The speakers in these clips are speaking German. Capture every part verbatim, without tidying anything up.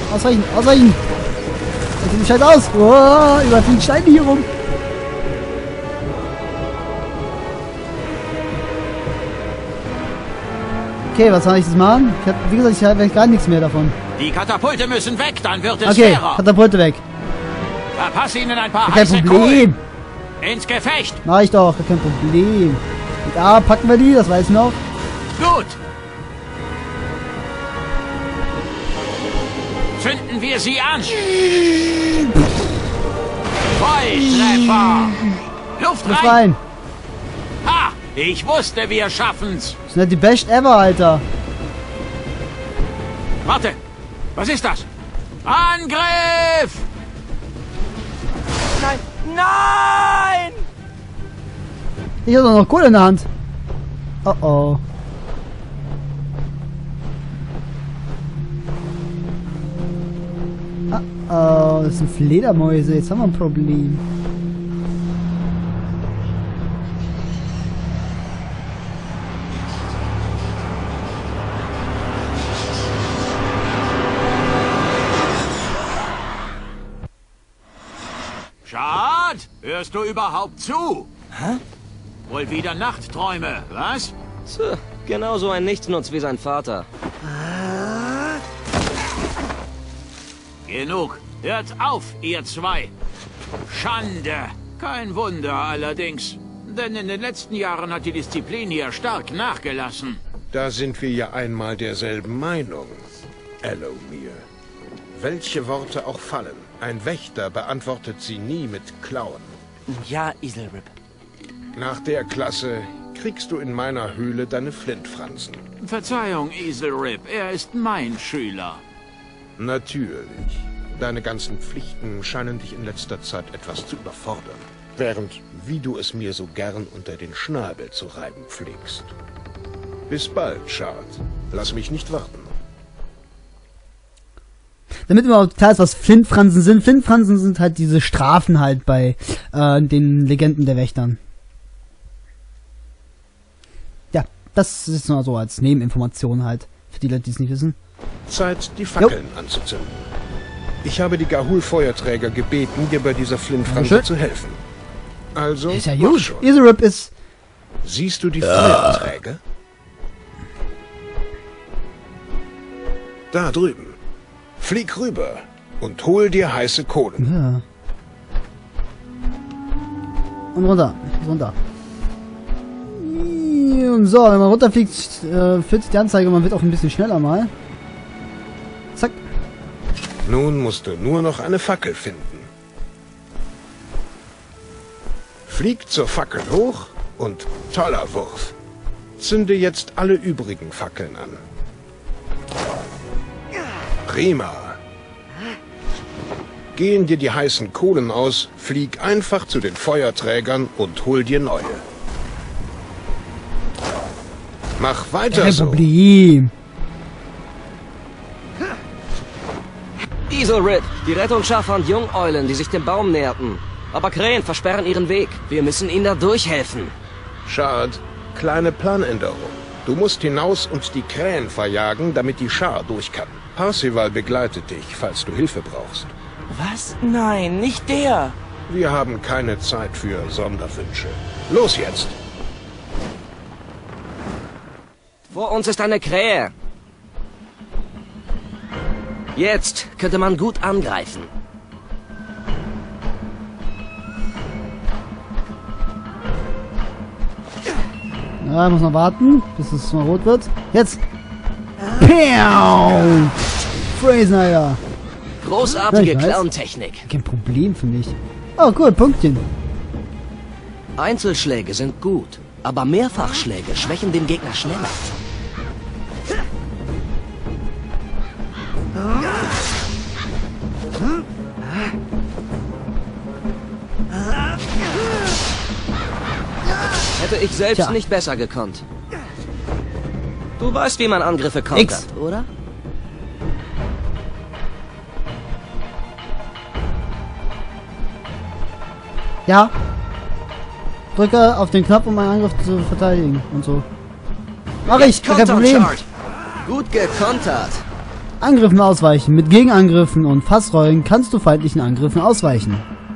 Ausweichen, ausweichen. Das sieht scheiße aus. Oh, überfliegen Steine hier rum. Okay, was soll ich das machen? Ich hab, wie gesagt, ich habe gar nichts mehr davon. Die Katapulte müssen weg, dann wird es Okay, schwerer. Katapulte weg. Verpass ihnen ein paar Kein heiße Problem. Kohlen. Ins Gefecht. Mach ich doch, kein Problem. Mit A packen wir die, das weiß ich noch. Gut. Zünden wir sie an. Volltreffer. Luft Luft rein. rein. Ha, ich wusste, wir schaffen's. Das sind halt die Best ever, Alter. Warte, was ist das? Angriff! Nein! Nein! Ich habe doch noch Kohle in der Hand. Oh oh. Ah oh, das sind Fledermäuse. Jetzt haben wir ein Problem. Schad, hörst du überhaupt zu? Hä? Wohl wieder Nachtträume, was? Tja, genauso ein Nichtsnutz wie sein Vater. Genug. Hört auf, ihr zwei. Schande. Kein Wunder allerdings. Denn in den letzten Jahren hat die Disziplin hier stark nachgelassen. Da sind wir ja einmal derselben Meinung, Elomir. Welche Worte auch fallen, ein Wächter beantwortet sie nie mit Klauen. Ja, Iselrip. Nach der Klasse kriegst du in meiner Höhle deine Flintfransen. Verzeihung, Iselrip, er ist mein Schüler. Natürlich. Deine ganzen Pflichten scheinen dich in letzter Zeit etwas zu überfordern. Während, wie du es mir so gern unter den Schnabel zu reiben pflegst. Bis bald, Schad. Lass mich nicht warten. Damit überhaupt klar ist, was Flintfransen sind. Flintfransen sind halt diese Strafen halt bei äh, den Legenden der Wächtern. Ja, das ist nur so als Nebeninformation halt. Für die Leute, die es nicht wissen. Zeit, die Fackeln jo. anzuzünden. Ich habe die Gahul-Feuerträger gebeten, dir bei dieser Flintfranse zu helfen. Also, ist ja mach gut. schon. Iselrip ist... Siehst du die Feuerträger? Da drüben. Flieg rüber und hol dir heiße Kohlen. Ja. Und runter. Runter. Und so, wenn man runterfliegt, äh, führt sich die Anzeige, man wird auch ein bisschen schneller mal. Zack. Nun musst du nur noch eine Fackel finden. Flieg zur Fackel hoch und toller Wurf. Zünde jetzt alle übrigen Fackeln an. Prima. Gehen dir die heißen Kohlen aus, flieg einfach zu den Feuerträgern und hol dir neue. Mach weiter Kein so. Problem. Iselrip, die Rettungsschaffer und Jungeulen, die sich dem Baum näherten. Aber Krähen versperren ihren Weg. Wir müssen ihnen da durchhelfen. Schad, kleine Planänderung. Du musst hinaus und die Krähen verjagen, damit die Schar durch kann. Parsival begleitet dich, falls du Hilfe brauchst. Was? Nein, nicht der. Wir haben keine Zeit für Sonderwünsche. Los jetzt! Vor uns ist eine Krähe. Jetzt könnte man gut angreifen. Ja, muss noch warten, bis es mal rot wird. Jetzt! Piau! Freysignal! Großartige Ja, ich weiß. Clown-Technik. Kein Problem für mich. Oh, cool, Punktchen. Einzelschläge sind gut, aber Mehrfachschläge schwächen den Gegner schneller. Hätte ich selbst Tja. nicht besser gekonnt. Du weißt, wie man Angriffe kontert, Nix. oder? Ja. Drücke auf den Knopf, um meinen Angriff zu verteidigen und so. Mach ich, Jetzt kein kontern, Problem. Chart. Gut gekontert. Angriffen ausweichen. Mit Gegenangriffen und Fassrollen kannst du feindlichen Angriffen ausweichen.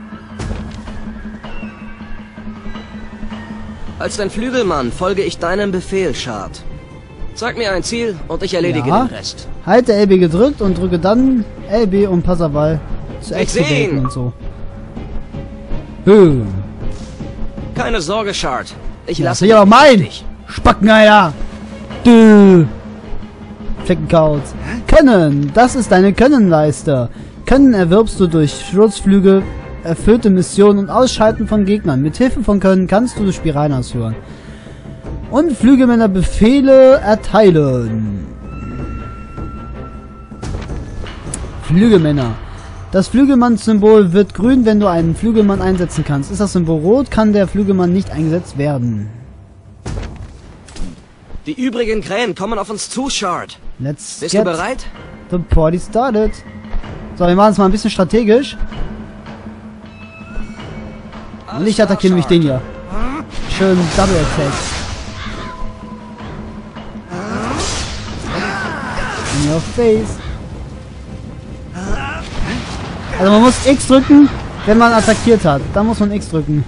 Als dein Flügelmann folge ich deinem Befehl, Shard. Sag mir ein Ziel und ich erledige Ja. den Rest. Halte L B gedrückt und drücke dann L B, um Passerwall zu Ich activaten seh ihn. und so. Höh. Keine Sorge, Shard. Ich Ja, lasse das ist aber dich mein! nicht. Spackengeier! Dö! Fleckenkauz. Können! Das ist deine Können-Leiste. Können erwirbst du durch Sturzflüge, erfüllte Missionen und Ausschalten von Gegnern. Mit Hilfe von Können kannst du Spiralen ausführen. Und Flügelmänner Befehle erteilen. Flügelmänner. Das Flügelmann-Symbol wird grün, wenn du einen Flügelmann einsetzen kannst. Ist das Symbol rot, kann der Flügelmann nicht eingesetzt werden. Die übrigen Krähen kommen auf uns zu, Shard. Let's Bist get du bereit? the party started. So, wir machen es mal ein bisschen strategisch. Und ich attackiere nämlich den hier. Schön Double Attack. In your face. Also man muss X drücken, wenn man attackiert hat. Dann muss man X drücken.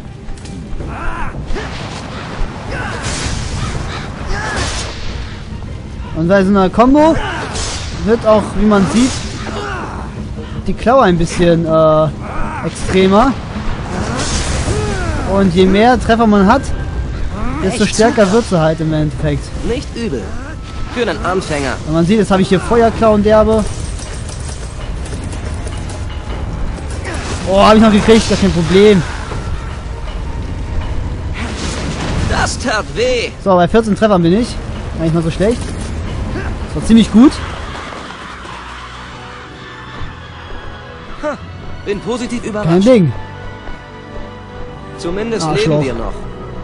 Und bei so einer Combo wird auch, wie man sieht, die Klaue ein bisschen äh, extremer. Und je mehr Treffer man hat, desto Echt stärker wird sie halt im Endeffekt. Nicht übel. Für einen Anfänger. Und man sieht, jetzt habe ich hier Feuerklauen derbe. Oh, habe ich noch gekriegt, gar kein Problem. Das tat weh. So, bei vierzehn Treffern bin ich. Gar nicht mal so schlecht. Das war ziemlich gut. Ha, bin positiv Kein überrascht. Ding. Zumindest Arschloch. leben wir noch.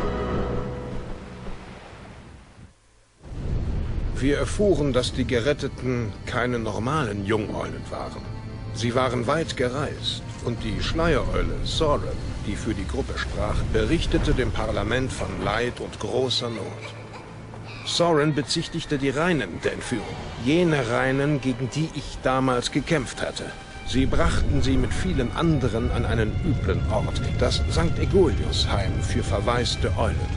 Wir erfuhren, dass die Geretteten keine normalen Jungeulen waren. Sie waren weit gereist und die Schleiereule Soren, die für die Gruppe sprach, berichtete dem Parlament von Leid und großer Not. Soren bezichtigte die Reinen der Entführung, jene Reinen, gegen die ich damals gekämpft hatte. Sie brachten sie mit vielen anderen an einen üblen Ort, das Sankt Egolius-Heim für verwaiste Eulen,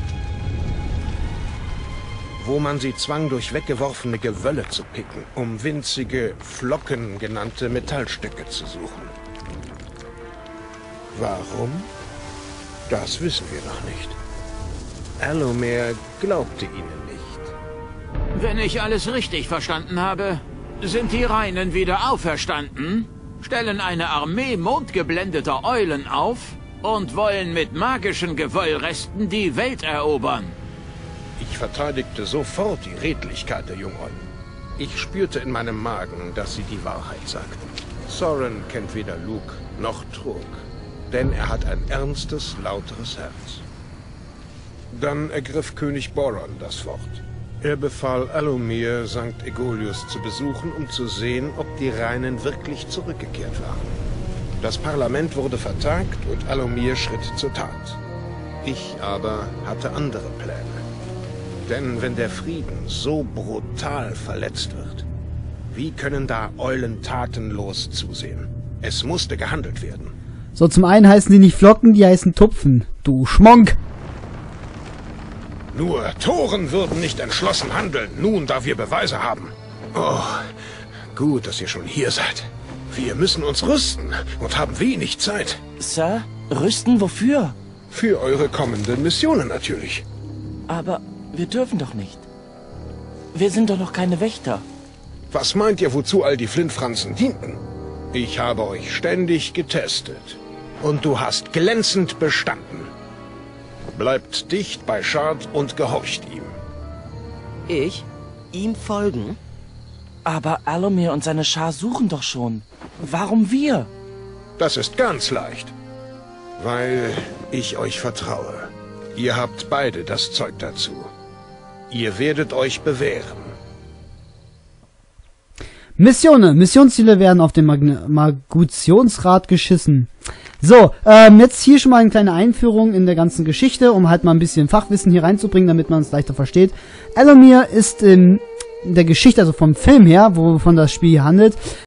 wo man sie zwang, durch weggeworfene Gewölle zu picken, um winzige, Flocken genannte Metallstücke zu suchen. Warum? Das wissen wir noch nicht. Alomer glaubte ihnen nicht. Wenn ich alles richtig verstanden habe, sind die Reinen wieder auferstanden, stellen eine Armee mondgeblendeter Eulen auf und wollen mit magischen Gewöllresten die Welt erobern. Ich verteidigte sofort die Redlichkeit der Jungeulen. Ich spürte in meinem Magen, dass sie die Wahrheit sagten. Soren kennt weder Lug noch Trug, denn er hat ein ernstes, lauteres Herz. Dann ergriff König Boron das Wort. Er befahl Alomer, Sankt Egolius zu besuchen, um zu sehen, ob die Reinen wirklich zurückgekehrt waren. Das Parlament wurde vertagt und Alomer schritt zur Tat. Ich aber hatte andere Pläne. Denn wenn der Frieden so brutal verletzt wird, wie können da Eulen tatenlos zusehen? Es musste gehandelt werden. So, zum einen heißen die nicht Flocken, die heißen Tupfen. Du Schmonk! Nur Toren würden nicht entschlossen handeln, nun da wir Beweise haben. Oh, gut, dass ihr schon hier seid. Wir müssen uns rüsten und haben wenig Zeit. Sir, rüsten wofür? Für eure kommenden Missionen natürlich. Aber wir dürfen doch nicht. Wir sind doch noch keine Wächter. Was meint ihr, wozu all die Flintfransen dienten? Ich habe euch ständig getestet. Und du hast glänzend bestanden. Bleibt dicht bei Shard und gehorcht ihm. Ich? Ihm folgen? Aber Alomer und seine Schar suchen doch schon. Warum wir? Das ist ganz leicht. Weil ich euch vertraue. Ihr habt beide das Zeug dazu. Ihr werdet euch bewähren. Missionen. Missionsziele werden auf dem Mag Magutionsrad geschissen. So, ähm, jetzt hier schon mal eine kleine Einführung in der ganzen Geschichte, um halt mal ein bisschen Fachwissen hier reinzubringen, damit man es leichter versteht. Alomer ist im der Geschichte, also vom Film her, wovon das Spiel handelt,